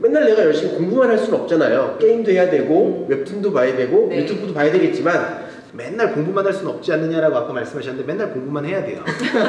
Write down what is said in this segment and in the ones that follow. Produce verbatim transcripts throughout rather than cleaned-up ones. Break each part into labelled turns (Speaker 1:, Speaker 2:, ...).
Speaker 1: 맨날 내가 열심히 공부만 할 수는 없잖아요. 게임도 해야 되고
Speaker 2: 음.
Speaker 1: 웹툰도 봐야 되고
Speaker 2: 네.
Speaker 1: 유튜브도 봐야 되겠지만
Speaker 3: 맨날 공부만 할 수는 없지 않느냐라고 아까 말씀하셨는데 맨날 공부만 해야 돼요.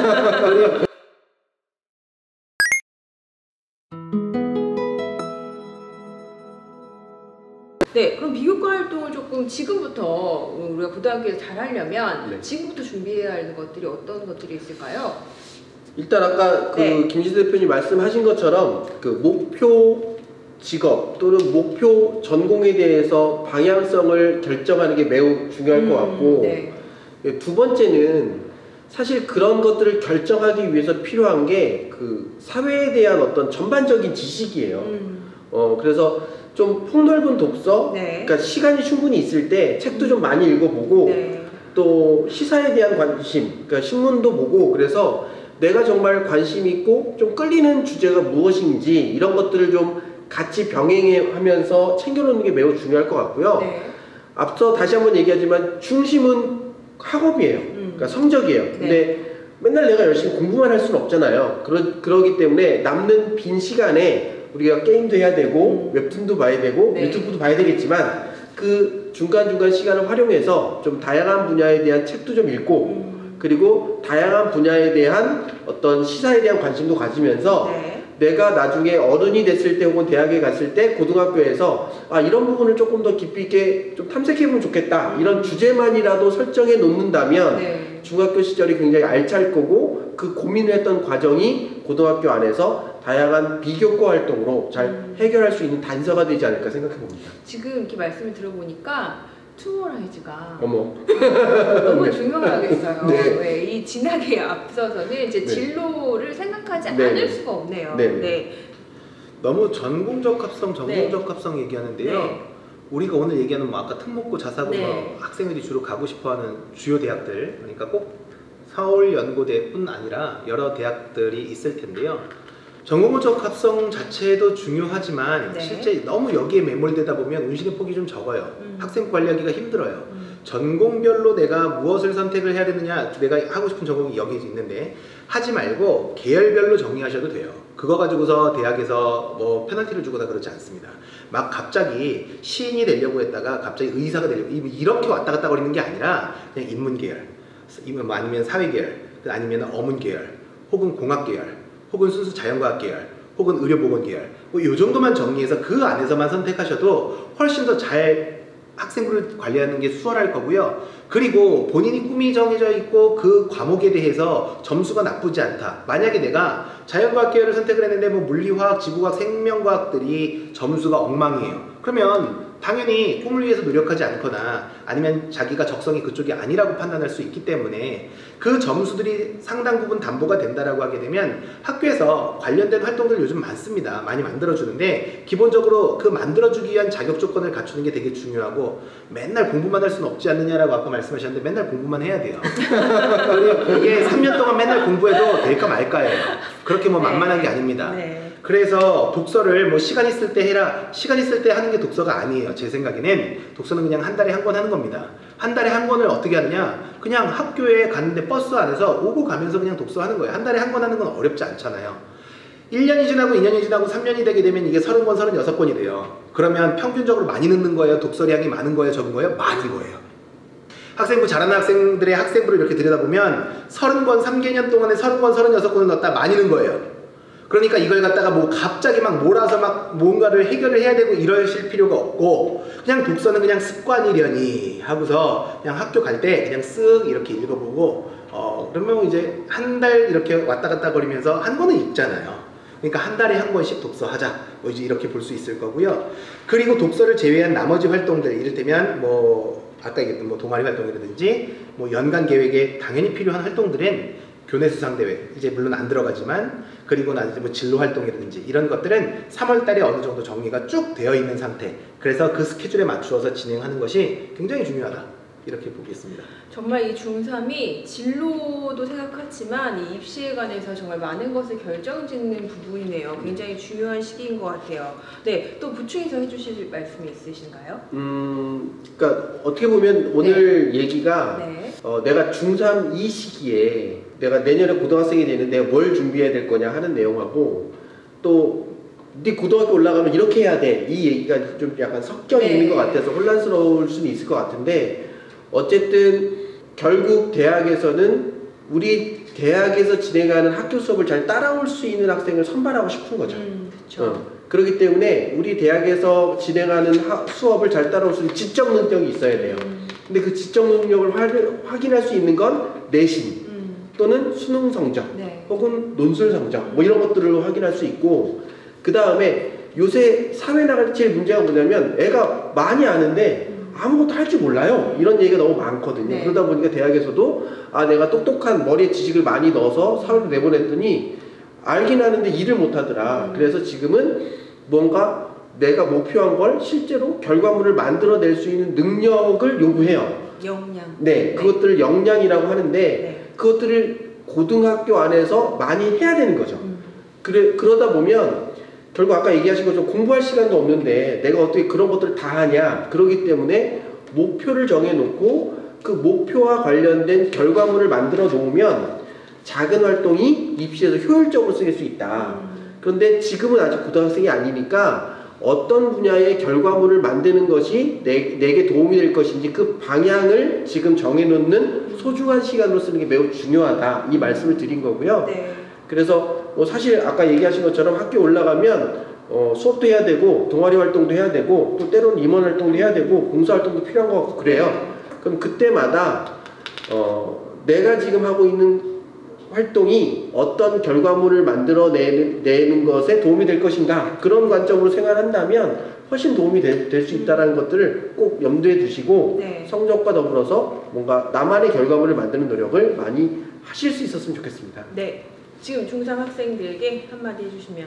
Speaker 2: 네, 그럼 비교과 활동을 조금 지금부터 우리가 고등학교에서 잘 하려면
Speaker 1: 네.
Speaker 2: 지금부터 준비해야 하는 것들이 어떤 것들이 있을까요?
Speaker 1: 일단 아까 그
Speaker 2: 네.
Speaker 1: 김진수 대표님 말씀하신 것처럼 그 목표 직업 또는 목표 전공에 대해서 방향성을 결정하는 게 매우 중요할
Speaker 2: 음,
Speaker 1: 것 같고
Speaker 2: 네.
Speaker 1: 두 번째는 사실 그런 것들을 결정하기 위해서 필요한 게 그 사회에 대한 어떤 전반적인 지식이에요.
Speaker 2: 음.
Speaker 1: 어 그래서 좀 폭넓은 독서,
Speaker 2: 네.
Speaker 1: 그러니까 시간이 충분히 있을 때 책도 좀 많이 읽어보고
Speaker 2: 네.
Speaker 1: 또 시사에 대한 관심, 그러니까 신문도 보고 그래서 내가 정말 관심 있고 좀 끌리는 주제가 무엇인지 이런 것들을 좀 같이 병행하면서 챙겨놓는 게 매우 중요할 것 같고요.
Speaker 2: 네.
Speaker 1: 앞서 다시 한번 얘기하지만 중심은 학업이에요.
Speaker 2: 음.
Speaker 1: 그러니까 성적이에요.
Speaker 2: 네.
Speaker 1: 근데 맨날 내가 열심히 공부만 할 수는 없잖아요. 그러, 그러기 때문에 남는 빈 시간에 우리가 게임도 해야 되고
Speaker 2: 음.
Speaker 1: 웹툰도 봐야 되고
Speaker 2: 네.
Speaker 1: 유튜브도 봐야 되겠지만 그 중간중간 시간을 활용해서 좀 다양한 분야에 대한 책도 좀 읽고
Speaker 2: 음.
Speaker 1: 그리고 다양한 분야에 대한 어떤 시사에 대한 관심도 가지면서
Speaker 2: 네.
Speaker 1: 내가 나중에 어른이 됐을 때 혹은 대학에 갔을 때 고등학교에서 아 이런 부분을 조금 더 깊이 있게 좀 탐색해보면 좋겠다 이런 주제만이라도 설정해 놓는다면
Speaker 2: 네.
Speaker 1: 중학교 시절이 굉장히 알찰 거고 그 고민을 했던 과정이 고등학교 안에서 다양한 비교과 활동으로 잘
Speaker 2: 음.
Speaker 1: 해결할 수 있는 단서가 되지 않을까 생각해 봅니다.
Speaker 2: 지금 이렇게 말씀을 들어보니까 투모라이즈가
Speaker 1: 어머.
Speaker 2: 너무
Speaker 1: 네.
Speaker 2: 중요하겠어요.
Speaker 1: 네.
Speaker 2: 네, 이 진학에 앞서서는 이제
Speaker 1: 네.
Speaker 2: 진로를 생각하지
Speaker 1: 네.
Speaker 2: 않을 수가 없네요.
Speaker 1: 네.
Speaker 2: 네.
Speaker 3: 너무 전공적 합성, 전공적
Speaker 2: 네.
Speaker 3: 합성 얘기하는데요.
Speaker 2: 네.
Speaker 3: 우리가 오늘 얘기하는 뭐 아까 특목고, 자사고
Speaker 2: 네.
Speaker 3: 뭐 학생들이 주로 가고 싶어하는 주요 대학들, 그러니까 꼭 서울연고대뿐 아니라 여러 대학들이 있을 텐데요. 전공적 합성 자체도 중요하지만
Speaker 2: 네.
Speaker 3: 실제 너무 여기에 매몰되다 보면 운신의 폭이 좀 적어요.
Speaker 2: 음.
Speaker 3: 학생 관리하기가 힘들어요.
Speaker 2: 음.
Speaker 3: 전공별로 내가 무엇을 선택을 해야 되느냐, 내가 하고 싶은 전공이 여기 있는데 하지 말고 계열별로 정리하셔도 돼요. 그거 가지고서 대학에서 뭐 페널티를 주거나 그렇지 않습니다. 막 갑자기 시인이 되려고 했다가 갑자기 의사가 되려고 이렇게 왔다 갔다 거리는 게 아니라 그냥 인문계열, 아니면 사회계열, 아니면 어문계열, 혹은 공학계열, 혹은 순수 자연과학 계열, 혹은 의료보건 계열, 뭐 이 정도만 정리해서 그 안에서만 선택하셔도 훨씬 더 잘 학생부를 관리하는 게 수월할 거고요. 그리고 본인이 꿈이 정해져 있고 그 과목에 대해서 점수가 나쁘지 않다. 만약에 내가 자연과학 계열을 선택을 했는데 뭐 물리화학, 지구과학, 생명과학들이 점수가 엉망이에요. 그러면 당연히 꿈을 위해서 노력하지 않거나 아니면 자기가 적성이 그쪽이 아니라고 판단할 수 있기 때문에 그 점수들이 상당 부분 담보가 된다라고 하게 되면 학교에서 관련된 활동들 요즘 많습니다. 많이 만들어주는데 기본적으로 그 만들어주기 위한 자격 조건을 갖추는 게 되게 중요하고 맨날 공부만 할 수는 없지 않느냐라고 아까 말씀하셨는데 맨날 공부만 해야 돼요. 이게 삼 년 동안 맨날 공부해도 될까 말까예요. 그렇게 뭐 만만한 게 아닙니다.
Speaker 2: 네.
Speaker 3: 그래서 독서를 뭐 시간 있을 때 해라, 시간 있을 때 하는 게 독서가 아니에요. 제 생각에는 독서는 그냥 한 달에 한 권 하는 겁니다. 한 달에 한 권을 어떻게 하느냐, 그냥 학교에 갔는데 버스 안에서 오고 가면서 그냥 독서하는 거예요. 한 달에 한 권 하는 건 어렵지 않잖아요. 일 년이 지나고 이 년이 지나고 삼 년이 되게 되면 이게 서른 권, 서른여섯 권이 돼요. 그러면 평균적으로 많이 넣는 거예요? 독서량이 많은 거예요? 적은 거예요? 많은 거예요. 학생부 잘하는 학생들의 학생부를 이렇게 들여다보면 서른 권, 삼 개년 동안에 서른 권, 서른여섯 권을 넣었다 많이 넣은 거예요. 그러니까 이걸 갖다가 뭐 갑자기 막 몰아서 막 뭔가를 해결을 해야 되고 이러실 필요가 없고 그냥 독서는 그냥 습관이려니 하고서 그냥 학교 갈 때 그냥 쓱 이렇게 읽어보고 어 그러면 이제 한 달 이렇게 왔다 갔다 거리면서 한 권은 읽잖아요. 그러니까 한 달에 한 권씩 독서하자 뭐 이제 이렇게 볼 수 있을 거고요. 그리고 독서를 제외한 나머지 활동들 이를테면 뭐 아까 얘기했던 뭐 동아리 활동이라든지 뭐 연간 계획에 당연히 필요한 활동들은 교내 수상대회 이제 물론 안 들어가지만 그리고 나 이제 뭐 진로 활동이라든지 이런 것들은 삼월 달에 어느 정도 정리가 쭉 되어 있는 상태. 그래서 그 스케줄에 맞추어서 진행하는 것이 굉장히 중요하다. 이렇게 보겠습니다.
Speaker 2: 정말 이 중삼이 진로도 생각하지만 이 입시에 관해서 정말 많은 것을 결정짓는 부분이네요. 굉장히 중요한 시기인 것 같아요. 네, 또 보충해서 해주실 말씀이 있으신가요?
Speaker 1: 음, 그러니까 어떻게 보면 오늘
Speaker 2: 네.
Speaker 1: 얘기가
Speaker 2: 네.
Speaker 1: 어, 내가 중삼 이 시기에 내가 내년에 고등학생이 되는데 뭘 준비해야 될 거냐 하는 내용하고 또 네 고등학교 올라가면 이렇게 해야 돼. 이 얘기가 좀 약간 섞여
Speaker 2: 네.
Speaker 1: 있는 것 같아서 혼란스러울 수는 있을 것 같은데 어쨌든 결국 대학에서는 우리 대학에서 진행하는 학교 수업을 잘 따라올 수 있는 학생을 선발하고 싶은 거죠.
Speaker 2: 음, 그렇죠.
Speaker 1: 어, 그렇기 때문에 우리 대학에서 진행하는 하, 수업을 잘 따라올 수 있는 지적 능력이 있어야 돼요.
Speaker 2: 음,
Speaker 1: 근데 그 지적 능력을 화, 확인할 수 있는 건 내신
Speaker 2: 음,
Speaker 1: 또는 수능 성적
Speaker 2: 네.
Speaker 1: 혹은 논술 성적 뭐 이런 것들을 확인할 수 있고 그 다음에 요새 사회 나갈 때 제일 문제가 뭐냐면 애가 많이 아는데 아무것도 할 줄 몰라요. 이런 얘기가 너무 많거든요.
Speaker 2: 네.
Speaker 1: 그러다 보니까 대학에서도 아 내가 똑똑한 머리에 지식을 많이 넣어서 사회로 내보냈더니 알긴 하는데 일을 못하더라.
Speaker 2: 음.
Speaker 1: 그래서 지금은 뭔가 내가 목표한 걸 실제로 결과물을 만들어낼 수 있는 능력을 요구해요.
Speaker 2: 역량.
Speaker 1: 네, 그것들을 역량이라고 하는데
Speaker 2: 네.
Speaker 1: 그것들을 고등학교 안에서 많이 해야 되는 거죠.
Speaker 2: 음,
Speaker 1: 그래, 그러다 보면 결국 아까 얘기하신 것처럼 공부할 시간도 없는데 내가 어떻게 그런 것들을 다 하냐. 그러기 때문에 목표를 정해놓고 그 목표와 관련된 결과물을 만들어 놓으면 작은 활동이 입시에서 효율적으로 쓰일 수 있다.
Speaker 2: 음,
Speaker 1: 그런데 지금은 아직 고등학생이 아니니까 어떤 분야의 결과물을 만드는 것이 내, 내게 도움이 될 것인지 그 방향을 지금 정해놓는 소중한 시간으로 쓰는 게 매우 중요하다. 이 말씀을 드린 거고요.
Speaker 2: 네.
Speaker 1: 그래서 뭐 사실 아까 얘기하신 것처럼 학교 올라가면 어 수업도 해야 되고 동아리 활동도 해야 되고 또 때로는 임원 활동도 해야 되고 봉사 활동도 필요한 것 같고 그래요. 그럼 그때마다 어 내가 지금 하고 있는 활동이 어떤 결과물을 만들어내는 내는 것에 도움이 될 것인가 그런 관점으로 생각한다면 훨씬 도움이 될 수 있다는 것들을 꼭 염두에 두시고
Speaker 2: 네.
Speaker 1: 성적과 더불어서 뭔가 나만의 결과물을 만드는 노력을 많이 하실 수 있었으면 좋겠습니다.
Speaker 2: 네. 지금 중삼 학생들에게 한마디 해주시면.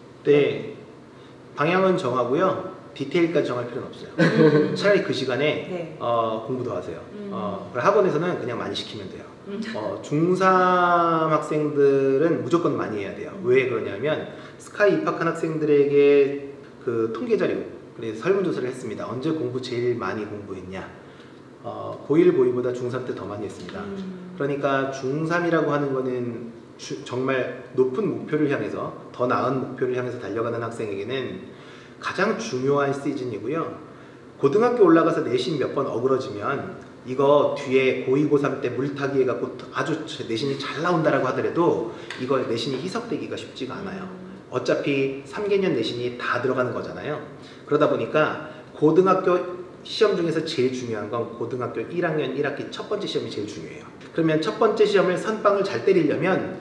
Speaker 3: 네, 방향은 정하고요. 디테일까지 정할 필요는 없어요.
Speaker 2: 음,
Speaker 3: 차라리 그 시간에
Speaker 2: 네.
Speaker 3: 어, 공부 더 하세요.
Speaker 2: 음.
Speaker 3: 어, 그리고 학원에서는 그냥 많이 시키면 돼요.
Speaker 2: 음.
Speaker 3: 어, 중삼 학생들은 무조건 많이 해야 돼요. 왜 그러냐면 스카이 입학한 학생들에게 그 통계 자료 그래서 설문조사를 했습니다. 언제 공부 제일 많이 공부했냐? 어, 고일 고이보다 중삼 때 더 많이 했습니다.
Speaker 2: 음,
Speaker 3: 그러니까 중삼이라고 하는 거는 주, 정말 높은 목표를 향해서 더 나은 목표를 향해서 달려가는 학생에게는 가장 중요한 시즌이고요. 고등학교 올라가서 내신 몇 번 어그러지면 이거 뒤에 고이 고삼 때 물타기 해갖고 아주 내신이 잘 나온다라고 하더라도 이거 내신이 희석되기가 쉽지가 않아요. 어차피 삼 개년 내신이 다 들어가는 거잖아요. 그러다 보니까 고등학교 시험 중에서 제일 중요한 건 고등학교 일 학년 일 학기 첫 번째 시험이 제일 중요해요. 그러면 첫 번째 시험을 선빵을 잘 때리려면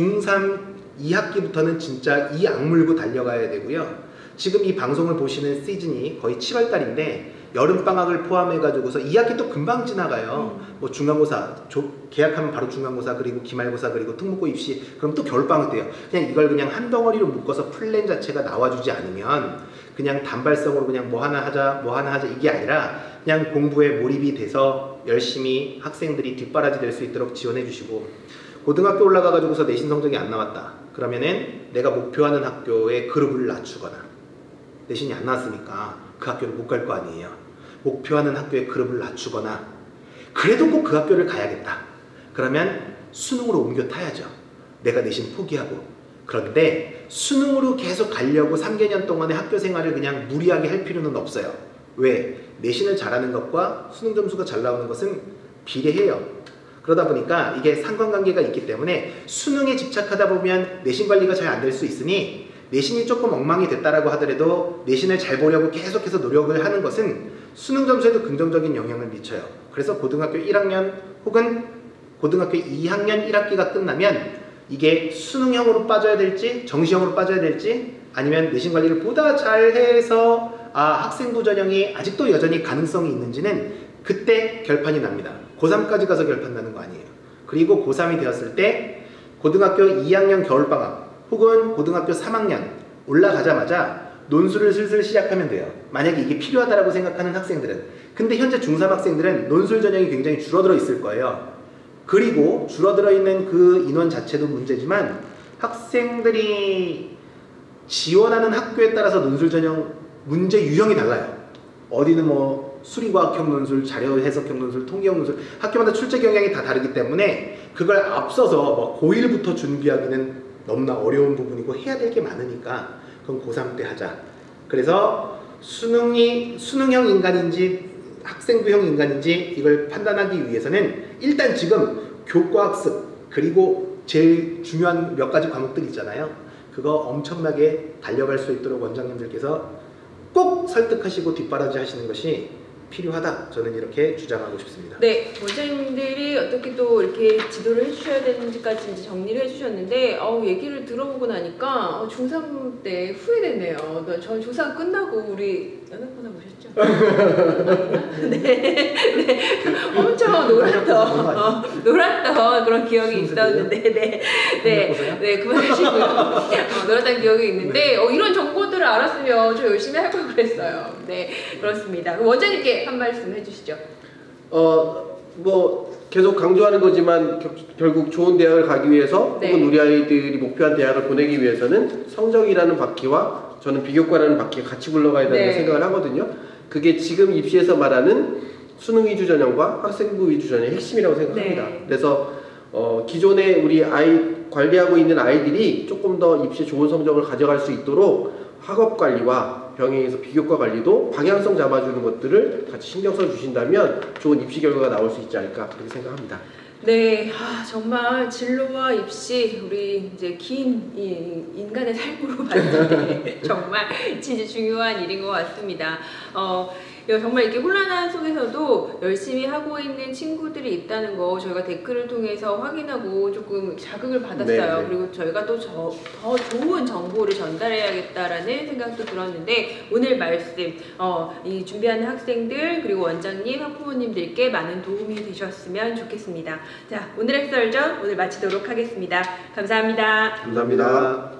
Speaker 3: 중삼 이 학기부터는 진짜 이 악물고 달려가야 되고요. 지금 이 방송을 보시는 시즌이 거의 칠월 달인데 여름방학을 포함해가지고서 이 학기 또 금방 지나가요.
Speaker 2: 음.
Speaker 3: 뭐 중간고사, 조, 계약하면 바로 중간고사 그리고 기말고사 그리고 특목고 입시 그럼 또 겨울방학 돼요. 그냥 이걸 그냥 한 덩어리로 묶어서 플랜 자체가 나와주지 않으면 그냥 단발성으로 그냥 뭐 하나 하자 뭐 하나 하자 이게 아니라 그냥 공부에 몰입이 돼서 열심히 학생들이 뒷바라지 될 수 있도록 지원해 주시고 고등학교 올라가가지고서 내신 성적이 안 나왔다. 그러면은 내가 목표하는 학교에 그룹을 낮추거나 내신이 안 나왔으니까 그 학교를 못 갈 거 아니에요. 목표하는 학교에 그룹을 낮추거나 그래도 꼭 그 학교를 가야겠다. 그러면 수능으로 옮겨 타야죠. 내가 내신 포기하고. 그런데 수능으로 계속 가려고 삼 개년 동안의 학교 생활을 그냥 무리하게 할 필요는 없어요. 왜? 내신을 잘하는 것과 수능 점수가 잘 나오는 것은 비례해요. 그러다 보니까 이게 상관관계가 있기 때문에 수능에 집착하다 보면 내신 관리가 잘 안 될 수 있으니 내신이 조금 엉망이 됐다라고 하더라도 내신을 잘 보려고 계속해서 노력을 하는 것은 수능 점수에도 긍정적인 영향을 미쳐요. 그래서 고등학교 일 학년 혹은 고등학교 이 학년 일 학기가 끝나면 이게 수능형으로 빠져야 될지 정시형으로 빠져야 될지 아니면 내신 관리를 보다 잘해서 아 학생부 전형이 아직도 여전히 가능성이 있는지는 그때 결판이 납니다. 고삼까지 가서 결판 나는 거 아니에요. 그리고 고삼이 되었을 때 고등학교 이 학년 겨울방학 혹은 고등학교 삼 학년 올라가자마자 논술을 슬슬 시작하면 돼요. 만약에 이게 필요하다고 생각하는 학생들은. 근데 현재 중삼 학생들은 논술 전형이 굉장히 줄어들어 있을 거예요. 그리고 줄어들어 있는 그 인원 자체도 문제지만 학생들이 지원하는 학교에 따라서 논술 전형 문제 유형이 달라요. 어디는 뭐 수리과학형 논술, 자료 해석형 논술, 통계형 논술 학교마다 출제 경향이 다 다르기 때문에 그걸 앞서서 뭐 고일부터 준비하기는 너무나 어려운 부분이고 해야 될 게 많으니까 그럼 고삼 때 하자. 그래서 수능이 수능형 인간인지 학생부형 인간인지 이걸 판단하기 위해서는 일단 지금 교과학습 그리고 제일 중요한 몇 가지 과목들 있잖아요. 그거 엄청나게 달려갈 수 있도록 원장님들께서 꼭 설득하시고 뒷바라지 하시는 것이 필요하다. 저는 이렇게 주장하고 싶습니다.
Speaker 2: 네, 원장님들이 어떻게 또 이렇게 지도를 해주셔야 되는지까지 이제 정리를 해주셨는데, 어, 얘기를 들어보고 나니까 어, 중삼 때 후회되네요. 저 중삼 끝나고 우리 연합반에 오셨죠? 네, 네, 엄청 놀았던, 어, 놀았던 그런 기억이 있었는데, 네, 네, 네, 그만하시고요. 어, 놀았던 기억이 있는데, 어, 이런 정보들을 알았으면 저 열심히 할 걸 그랬어요. 네, 그렇습니다. 그럼 원장님께 한 말씀 해주시죠.
Speaker 1: 어, 뭐 계속 강조하는 거지만 겨, 결국 좋은 대학을 가기 위해서
Speaker 2: 네.
Speaker 1: 혹은 우리 아이들이 목표한 대학을 보내기 위해서는 성적이라는 바퀴와 저는 비교과라는 바퀴가 같이 굴러가야 된다고
Speaker 2: 네.
Speaker 1: 생각을 하거든요. 그게 지금 입시에서 말하는 수능 위주 전형과 학생부 위주 전형의 핵심이라고 생각합니다.
Speaker 2: 네.
Speaker 1: 그래서 어, 기존에 우리 아이 관리하고 있는 아이들이 조금 더 입시에 좋은 성적을 가져갈 수 있도록 학업 관리와 병행해서 비교과 관리도 방향성 잡아주는 것들을 같이 신경 써 주신다면 좋은 입시 결과가 나올 수 있지 않을까 그렇게 생각합니다.
Speaker 2: 네, 아, 정말 진로와 입시 우리 이제 긴 이, 인간의 삶으로 봤을 때 정말 진짜 중요한 일인 것 같습니다. 어, 정말 이렇게 혼란한 속에서도 열심히 하고 있는 친구들이 있다는 거 저희가 댓글을 통해서 확인하고 조금 자극을 받았어요.
Speaker 1: 네, 네.
Speaker 2: 그리고 저희가 또 더 좋은 정보를 전달해야겠다라는 생각도 들었는데 오늘 말씀 어, 이 준비하는 학생들 그리고 원장님, 학부모님들께 많은 도움이 되셨으면 좋겠습니다. 자, 오늘의 썰전 오늘 마치도록 하겠습니다. 감사합니다.
Speaker 1: 감사합니다.